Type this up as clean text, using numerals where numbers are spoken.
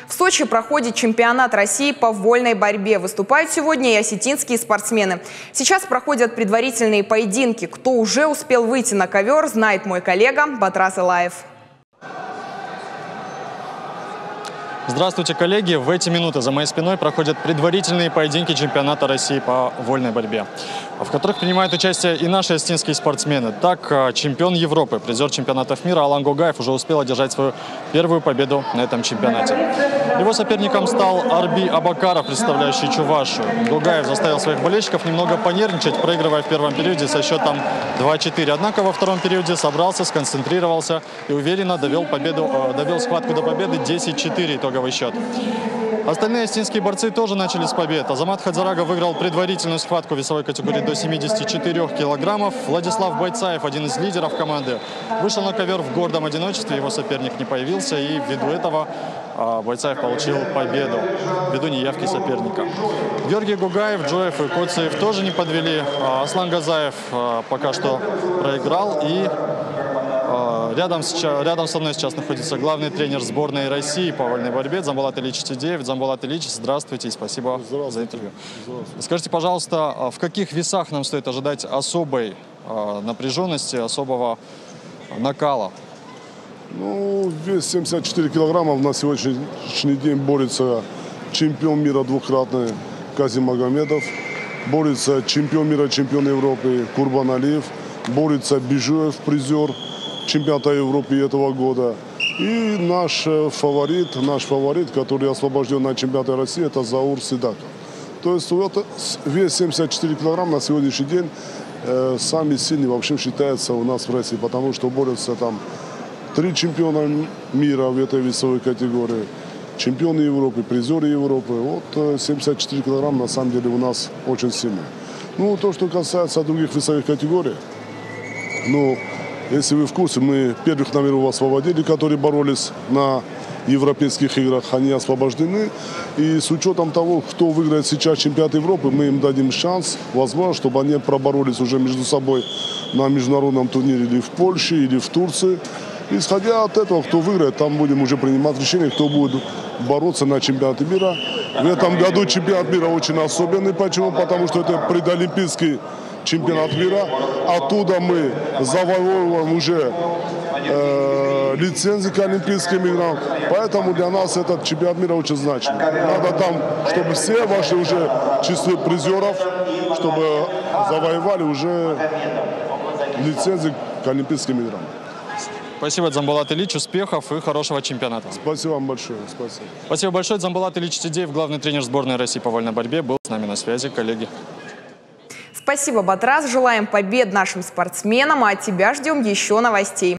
В Сочи проходит чемпионат России по вольной борьбе. Выступают сегодня и осетинские спортсмены. Сейчас проходят предварительные поединки. Кто уже успел выйти на ковер, знает мой коллега Батрас Илаев. Здравствуйте, коллеги! В эти минуты за моей спиной проходят предварительные поединки чемпионата России по вольной борьбе, в которых принимают участие и наши осетинские спортсмены. Так, чемпион Европы, призер чемпионатов мира Алан Гогаев уже успел одержать свою первую победу на этом чемпионате. Его соперником стал Арби Абакаров, представляющий Чувашию. Гогаев заставил своих болельщиков немного понервничать, проигрывая в первом периоде со счетом 2-4. Однако во втором периоде собрался, сконцентрировался и уверенно довел схватку до победы 10-4 итоговый счет. Остальные осетинские борцы тоже начали с побед. Азамат Хадзарага выиграл предварительную схватку в весовой категории до 74 килограммов. Владислав Бойцаев, один из лидеров команды, вышел на ковер в гордом одиночестве. Его соперник не появился, и ввиду этого Бойцаев получил победу, ввиду неявки соперника. Георгий Гогаев, Джоев и Коцаев тоже не подвели. Аслан Газаев пока что проиграл, и рядом со мной сейчас находится главный тренер сборной России по вольной борьбе Дзамбулат Ильич Тидеев. Дзамбулат Ильич, здравствуйте и спасибо за интервью. Скажите, пожалуйста, в каких весах нам стоит ожидать особой напряженности, особого накала? Ну, вес 74 килограмма на сегодняшний день борется чемпион мира двукратный Казим Магомедов, борется чемпион мира, чемпион Европы Курбан Алиев, борется Бижуев, призер чемпионата Европы этого года. И наш фаворит, который освобожден на чемпионате России, это Заур Сидаков. То есть вес 74 килограмма на сегодняшний день самый сильный вообще считается у нас в России, потому что борются там 3 чемпиона мира в этой весовой категории, чемпионы Европы, призеры Европы. Вот 74 килограмма на самом деле у нас очень сильно. Ну, то, что касается других весовых категорий, ну, если вы в курсе, мы первых номеров освободили, которые боролись на европейских играх, они освобождены. И с учетом того, кто выиграет сейчас чемпионат Европы, мы им дадим шанс, возможно, чтобы они проборолись уже между собой на международном турнире или в Польше, или в Турции. Исходя от этого, кто выиграет, там будем уже принимать решение, кто будет бороться на чемпионате мира. В этом году чемпионат мира очень особенный. Почему? Потому что это предолимпийский чемпионат мира. Оттуда мы завоевываем уже лицензии к олимпийским играм. Поэтому для нас этот чемпионат мира очень значим. Надо там, чтобы все вошли уже в число призеров, чтобы завоевали уже лицензии к олимпийским играм. Спасибо, Дзамбулат Ильич, успехов и хорошего чемпионата. Спасибо вам большое. Спасибо. Спасибо большое. Дзамбулат Ильич Тидеев, главный тренер сборной России по вольной борьбе, был с нами на связи, коллеги. Спасибо, Батрас. Желаем побед нашим спортсменам, а от тебя ждем еще новостей.